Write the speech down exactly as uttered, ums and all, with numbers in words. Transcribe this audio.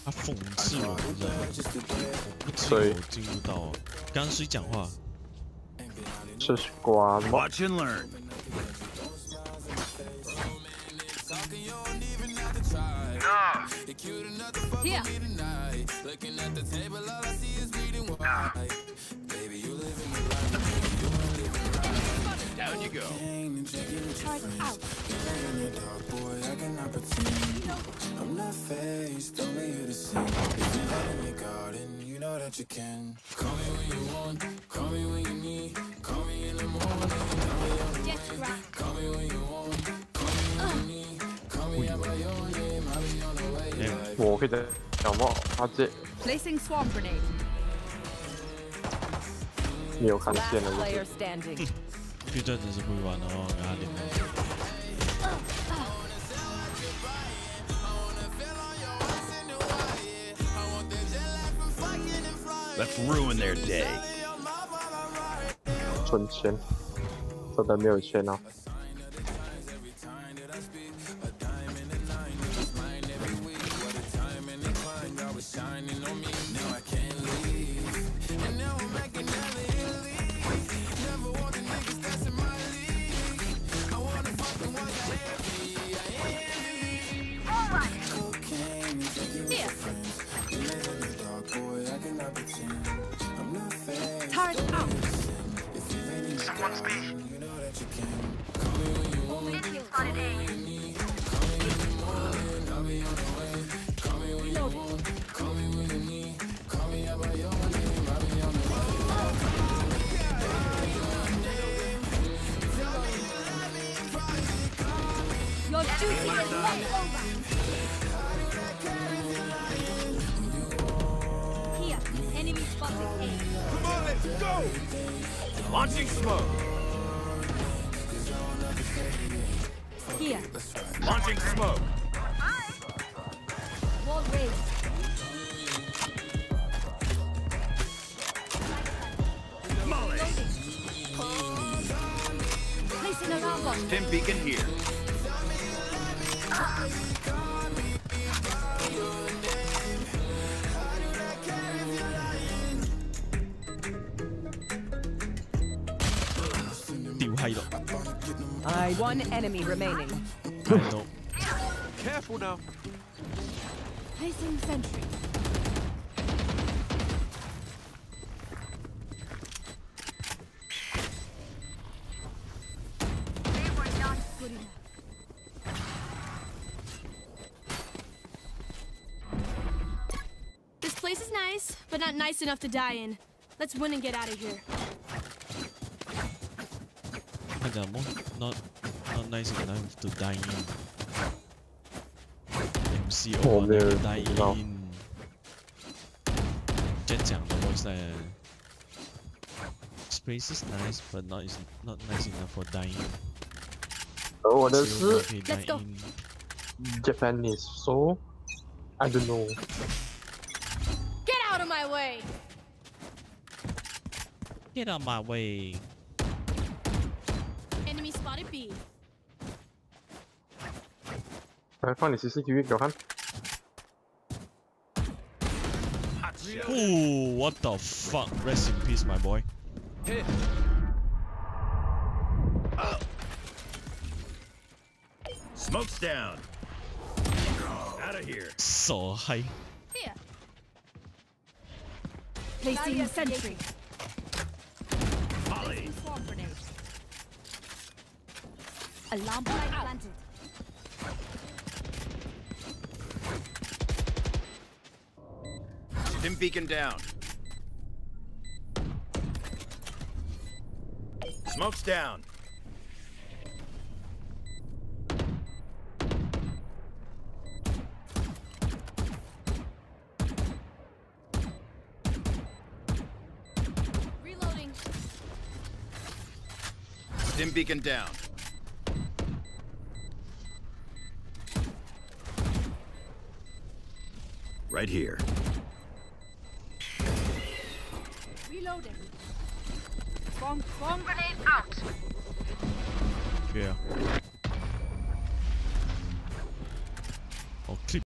他讽刺我，你知道吗？我不听谁我听不到啊。刚刚谁讲话？ 是瓜吗？ Watch and learn. Here. Down you go. Charge out. I'm not faced, only here to see. If you let in your garden, you know that you can. Call me when you want, call me when you need. Call me in the morning, call me on the Get way. right. Call me when you want, call me when you need. Call me out by your name, I'll be on the way. Like, 我可以讲吗？他这 Placing swarm grenade. 你有看线 Last 了？ player standing. 这阵子是不会玩的哦，给他连麦。 Let's ruin their day. 存钱，真的没有钱啊！ Charge out. someone's me. You know that you can. Your duty is not over. Here, enemy spotted A. Come on, let's go! Launching smoke. Here, Launching smoke. wall raised. Molly. Placing alarm bot. Stim beacon here. One enemy remaining. I know. Careful now. Placing sentry. They were not good enough. This place is nice, but not nice enough to die in. Let's win and get out of here. 他讲 not not nice enough to die in. M C O 我没有 die 知道 in. 真讲的我在 Space is nice, but not is not nice enough for dying. 而我的只有是可以 die Let's go. in. Japanese, so I don't know. Get out of my way! Get out my way. Enemy spotted B. 来放你 C C T V 给我看。 Ooh, what the fuck? Rest in peace, my boy. Hit. Oh. Smoke's down. Out of here. 傻閪。 Here. Placing sentry. Molly. Swarm grenade. Alarm bot planted. Stim beacon down. Smoke's down. Reloading. Stim beacon down. Right here. Reloading. Swarm, swarm grenade out. Yeah. Oh, clip